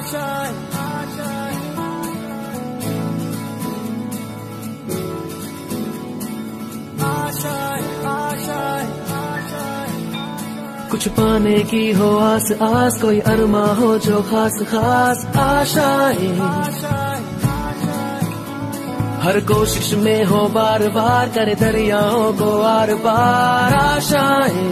कुछ पाने की हो आस आस, कोई अरमा हो जो खास खास आशाएं, हर कोशिश में हो बार बार, करे दरियाओं को आर पार आशाएं।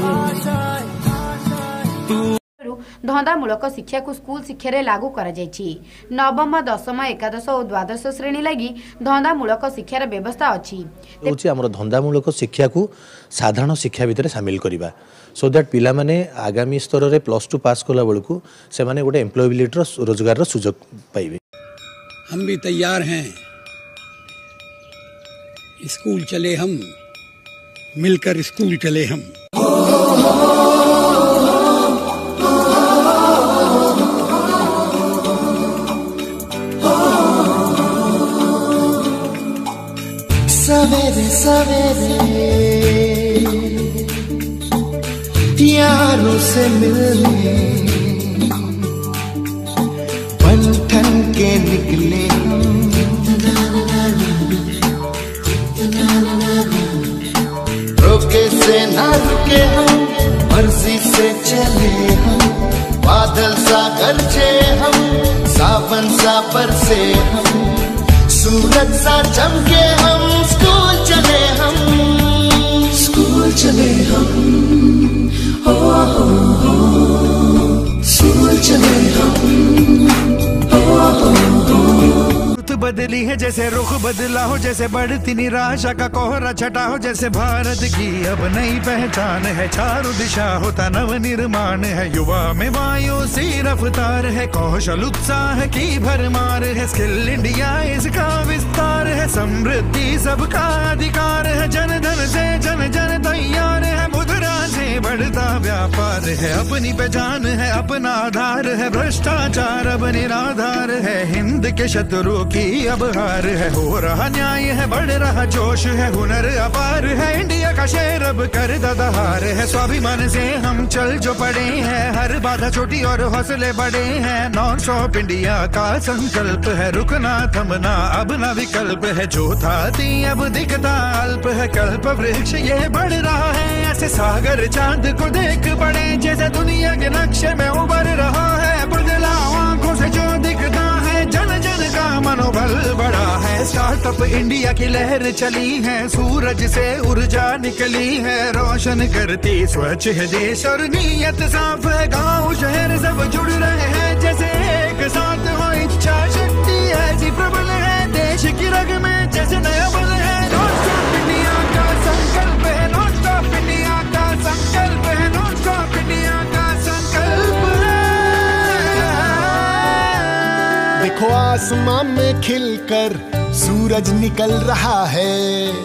धंदामूलक शिक्षा को स्कूल शिक्षा लागू कर नवम दशम एकादश और द्वादश श्रेणी लगी धंदामूलक शिक्षार व्यवस्था अच्छी। आमर धंदामूलक शिक्षा को साधारण शिक्षा भितर सामिल करवा सो दैट पिला माने आगामी स्तर में +2 पास कला बेलू से माने गोटे एम्प्लॉयबिलिटी रोजगार सुजोग पाइबे। हम भी तैयार हैं, स्कूल चले हम, मिलकर स्कूल चले हम। सवेरे सवेरे यारों से मिलने बन ठन के निकले हम, रोके से ना रुके हम, मर्जी से चले हम, बादल सा गरजे हम, सावन सा बरसे हम, सूरज सा चमके हम, स्कूल चले हम, स्कूल चले हम, हो स्कूल चले हम, हो। बदली है जैसे रुख बदला हो, जैसे बढ़ती निराशा का कोहरा छटा हो, जैसे भारत की अब नई पहचान है, चारों दिशा होता नव निर्माण है, युवा में वायु सी रफ्तार है, कौशल उत्साह की भरमार है, स्किल इंडिया इसका विस्तार है, समृद्धि सबका अधिकार है, जन धन से जन जन तैयार है, मुद्रा से बढ़ता व्यापार है, अपनी पहचान है, अपना आधार है, भ्रष्टाचार अब निराधार है, हिंद के शत्रु की अब हार है, हो रहा न्याय है, बढ़ रहा जोश है, हुनर अपार है, इंडिया का शेर अब कर दहार है, स्वाभिमान से हम चल जो पड़े हैं, हर बाधा छोटी और हौसले बड़े हैं, नॉन स्टॉप इंडिया का संकल्प है, रुकना थमना अब ना विकल्प है, जो था थी अब दिखता अल्प है, कल्प वृक्ष ये बढ़ रहा है, ऐसे सागर चांद को देख पड़े, जैसे दुनिया के नक्शे में उभर रहा है, बदलाव आंखों से जो दिखता है, जन जन का मनोबल बढ़ा है, स्टार्टअप इंडिया की लहर चली है, सूरज से ऊर्जा निकली है, रोशन करती स्वच्छ है देश और नीयत साफ है, गांव शहर सब जुड़ रहे हैं, जैसे एक साथ हो, इच्छा शक्ति ऐसी प्रबल है, देश की रग में जैसे नया बल है, नॉन स्टॉप इंडिया का संकल्प है, नॉन स्टॉप इंडिया का संकल्प है, नॉन स्टॉप इंडिया का संकल्प है। देखो आसमां में खिलकर सूरज निकल रहा है,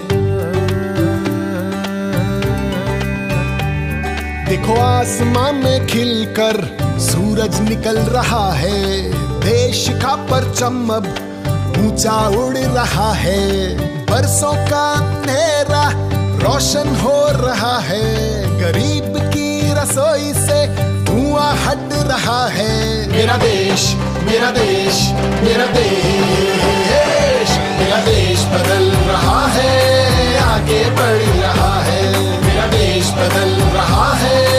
देखो आसमां में खिलकर सूरज निकल रहा है, देश का परचम अब ऊंचा उड़ रहा है, बरसों का अंधेरा रोशन हो रहा है, गरीब की रसोई से धुआं हट रहा है, मेरा देश मेरा देश मेरा देश, मेरा देश बदल रहा है, आगे बढ़ रहा है, मेरा देश बदल रहा है,